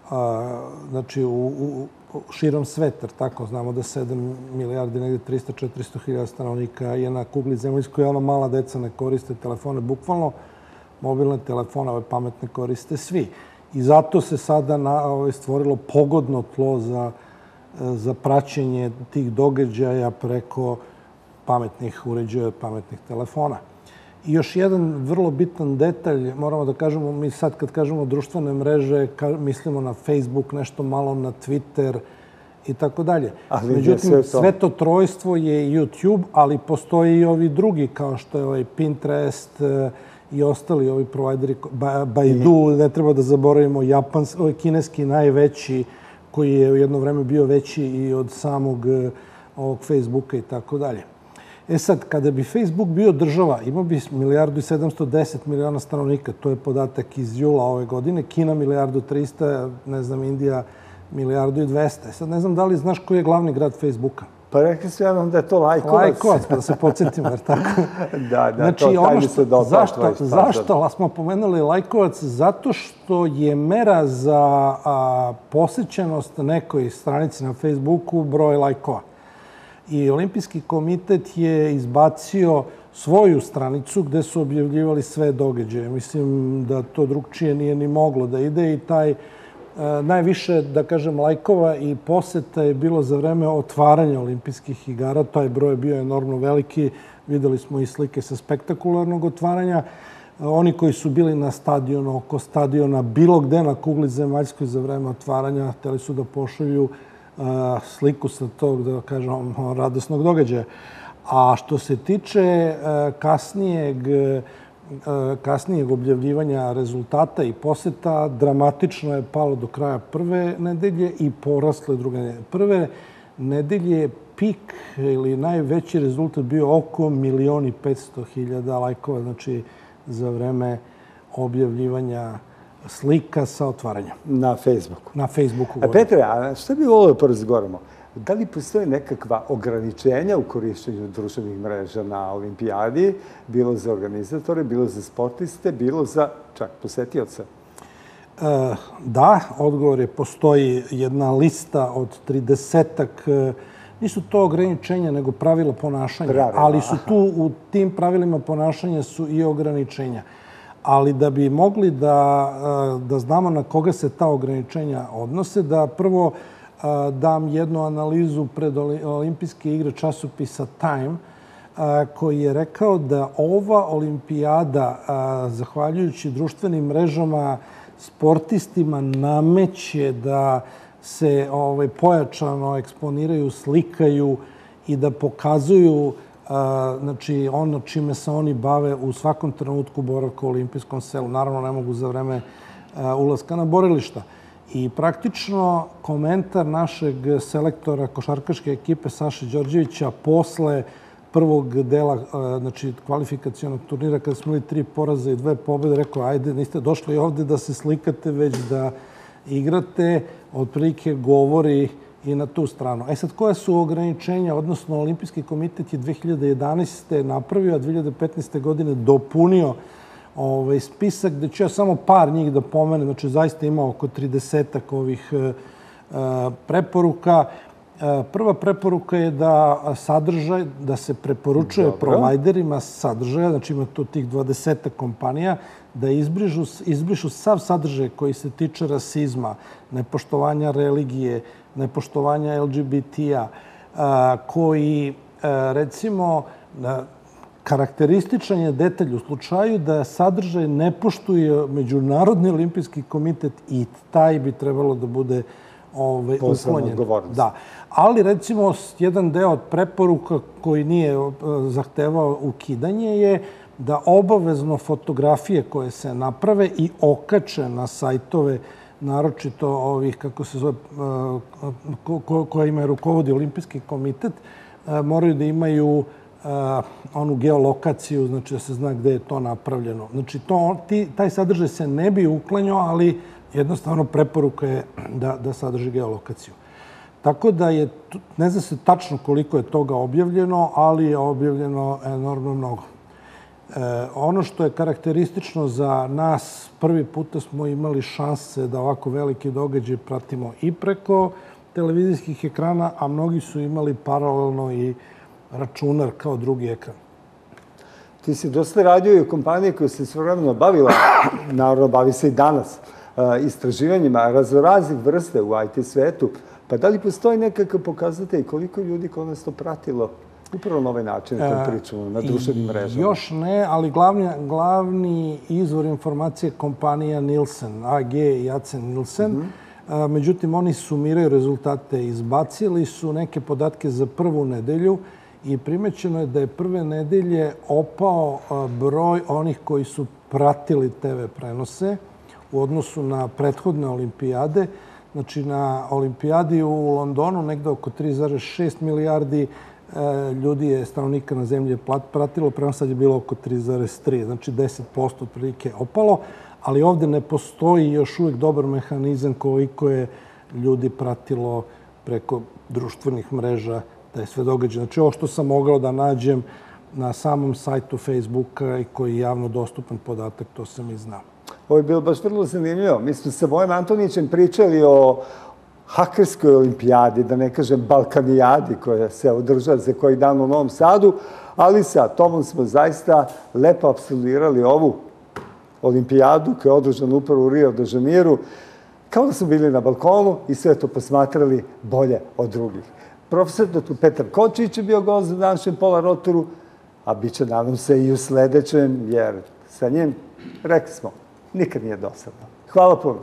Znači, u širom sveta, tako znamo da sedam milijardi, negde trista do četiristo hiljada stanovnika je na kugli zemaljskoj, ono mala deca ne koriste telefone. Bukvalno, mobilne telefone, ove pametne koriste svi. I zato se sada stvorilo pogodno tlo za za praćenje tih događaja preko pametnih uređaja, pametnih telefona. I još jedan vrlo bitan detalj, moramo da kažemo, mi sad kad kažemo društvene mreže, mislimo na Facebook, nešto malo na Twitter i tako dalje. Međutim, sve to trojstvo je YouTube, ali postoji i ovi drugi, kao što je ovaj Pinterest i ostali ovi provajderi, Baidu, ne treba da zaboravimo, japanski, ovaj kineski najveći, koji je u jedno vreme bio veći i od samog ovog Facebooka i tako dalje. E sad, kada bi Facebook bio država, imao bi milijardu i sedamsto deset miliona stanovnika, to je podatak iz jula ove godine, Kina milijardu trista, ne znam, Indija milijardu i dvesta. Sad ne znam da li znaš koji je glavni grad Facebooka? Pa rekli su jednom da je to Lajkovac. Lajkovac, pa da se podsjetimo, jer tako? Da, da, to taj mi se dobro. Zašto smo pomenuli Lajkovac? Zato što je mera za posjećenost nekoj stranici na Facebooku broj lajkova. I Olimpijski komitet je izbacio svoju stranicu gde su objavljivali sve događaje. Mislim da to drugčije nije ni moglo da ide i taj najviše, da kažem, lajkova i poseta je bilo za vreme otvaranja olimpijskih igara. Taj broj je bio enormno veliki. Videli smo i slike sa spektakularnog otvaranja. Oni koji su bili na stadionu, oko stadiona, bilo gde na kugli zemaljskoj za vreme otvaranja, hteli su da pošalju sliku sa tog, da kažem, radosnog događaja. A što se tiče kasnijeg, kasnijeg objavljivanja rezultata i poseta, dramatično je palo do kraja prve nedelje i porasle druge nedelje. Prve nedelje pik ili najveći rezultat bio oko milion i petsto hiljada lajkova, znači za vreme objavljivanja slika sa otvaranja. Na Facebooku. Na Facebooku. A Petre, a šta bi volio da porazgovaramo? Da li postoje nekakva ograničenja u korišćenju društvenih mreža na olimpijadi, bilo za organizatore, bilo za sportiste, bilo za čak posetioce? Da, odgovor je, postoji jedna lista od tridesetak, nisu to ograničenja, nego pravila ponašanja, ali su tu, u tim pravilima ponašanja su i ograničenja. Ali da bi mogli da, da znamo na koga se ta ograničenja odnose, da prvo dam jednu analizu pred olimpijske igre časopisa Time, koji je rekao da ova olimpijada, zahvaljujući društvenim mrežama, sportistima nameće da se ovaj, pojačano eksponiraju, slikaju i da pokazuju znači, ono čime se oni bave u svakom trenutku boravka u olimpijskom selu. Naravno, ne mogu za vreme ulaska na borilišta. I praktično komentar našeg selektora košarkaške ekipe Saše Đorđevića posle prvog dela, znači kvalifikacionog turnira, kada smo imali tri poraza i dve pobjede, rekao, ajde, niste došli ovde da se slikate, već da igrate, otprilike govori i na tu stranu. E sad, koja su ograničenja, odnosno Olimpijski komitet je dve hiljade jedanaeste. napravio, a dve hiljade petnaeste. godine dopunio ovaj, spisak, gde ću ja samo par njih da pomenem, znači zaista ima oko tridesetak ovih preporuka. Prva preporuka je da sadržaj, da se preporučuje provajderima sadržaja, znači ima tu tih dvadesetak kompanija, da izbrišu, izbrišu sav sadržaj koji se tiče rasizma, nepoštovanja religije, nepoštovanja L G B T-a, koji, recimo, karakterističan je detalj u slučaju da sadržaj ne poštuje Međunarodni olimpijski komitet i taj bi trebalo da bude ovaj, uklonjen. Da. Ali, recimo, jedan deo od preporuka koji nije zahtevao ukidanje je da obavezno fotografije koje se naprave i okače na sajtove, naročito ovih, kako se zove, kojima rukovodi Olimpijski komitet, moraju da imaju onu geolokaciju, znači da se zna gde je to napravljeno. Znači, to, ti, taj sadržaj se ne bi uklanjao, ali jednostavno preporuka je da, da sadrži geolokaciju. Tako da je, ne zna se tačno koliko je toga objavljeno, ali je objavljeno enormno mnogo. E, ono što je karakteristično za nas, prvi puta smo imali šanse da ovako veliki događaj pratimo i preko televizijskih ekrana, a mnogi su imali paralelno i računar kao drugi ekran. Ti si dosta radio i u kompaniji koja se svojevremeno bavila, naravno bavi se i danas, istraživanjima raznoraznih vrste u I T svetu. Pa da li postoji nekakav pokazatelj koliko ljudi kod nas to pratilo upravo na ovaj način, kad pričamo, na društvenim mrežama? Još ne, ali glavni, glavni izvor informacije je kompanija Nielsen, A G i A C Nielsen. Mm-hmm. Međutim, oni sumiraju rezultate. Izbacili su neke podatke za prvu nedelju i primećeno je da je prve nedelje opao broj onih koji su pratili T V prenose u odnosu na prethodne olimpijade. Znači, na olimpijadi u Londonu negde oko tri zarez šest milijardi ljudi je stanovnika na zemlji pratilo, prema sad je bilo oko tri zarez tri, znači deset posto otprilike opalo, ali ovde ne postoji još uvijek dobar mehanizam koliko je ljudi pratilo preko društvenih mreža da je sve događa. Znači, ovo što sam mogao da nađem na samom sajtu Facebooka i koji je javno dostupan podatak, to sam i znao. Ovo je bilo baš vrlo zanimljivo. Mi smo sa Vojem Antonićem pričali o hakerskoj olimpijadi, da ne kažem balkanijadi koja se održava za koji dan u Novom Sadu, ali sa Tomom smo zaista lepo apsolvirali ovu olimpijadu koja je održana upravo u Rio de Janeiru, kao da smo bili na balkonu i sve to posmatrali bolje od drugih. Profesor doktor Petar Kočić je bio gost u današnjem Pola Rotoru, a bit će, nadam se, i u sledećem, jer sa njim, rekli smo, nikad nije dosadno. Hvala puno.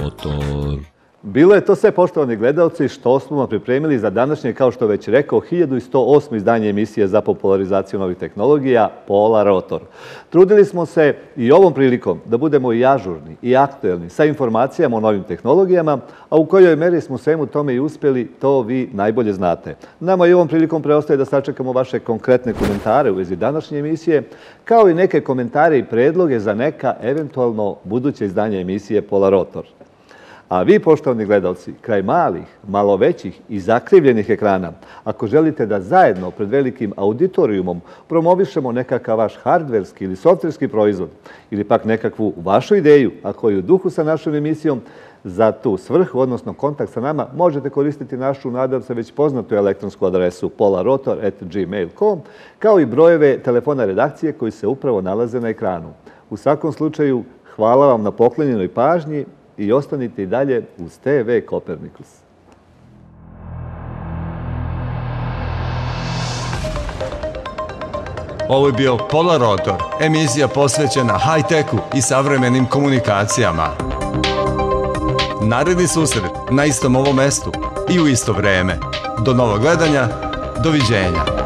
Rotor. Bilo je to sve, poštovani gledalci, što smo vam pripremili za današnje, kao što već rekao, hiljadu sto osmo izdanje emisije za popularizaciju novih tehnologija Pola Rotor. Trudili smo se i ovom prilikom da budemo i ažurni i aktuelni sa informacijama o novim tehnologijama, a u kojoj meri smo svemu tome i uspjeli, to vi najbolje znate. Nama i ovom prilikom preostaje da sačekamo vaše konkretne komentare u vezi današnje emisije, kao i neke komentare i predloge za neka eventualno buduće izdanje emisije Pola Rotor. A vi, poštovani gledalci, kraj malih, malo većih i zakrivljenih ekrana, ako želite da zajedno pred velikim auditorijumom promovišemo nekakav vaš hardverski ili softverski proizvod ili pak nekakvu vašu ideju, a koju u duhu sa našom emisijom, za tu svrhu, odnosno kontakt sa nama, možete koristiti našu, nadam se, već poznatu elektronsku adresu polarotor at gmail dot com, kao i brojeve telefona redakcije koji se upravo nalaze na ekranu. U svakom slučaju, hvala vam na poklonjenoj pažnji i ostanite i dalje uz te ve Kopernikus. Ovo je bio Pola Rotor, emisija posvećena high-techu i savremenim komunikacijama. Naredni susret na istom ovom mestu i u isto vreme. Do novog gledanja, doviđenja.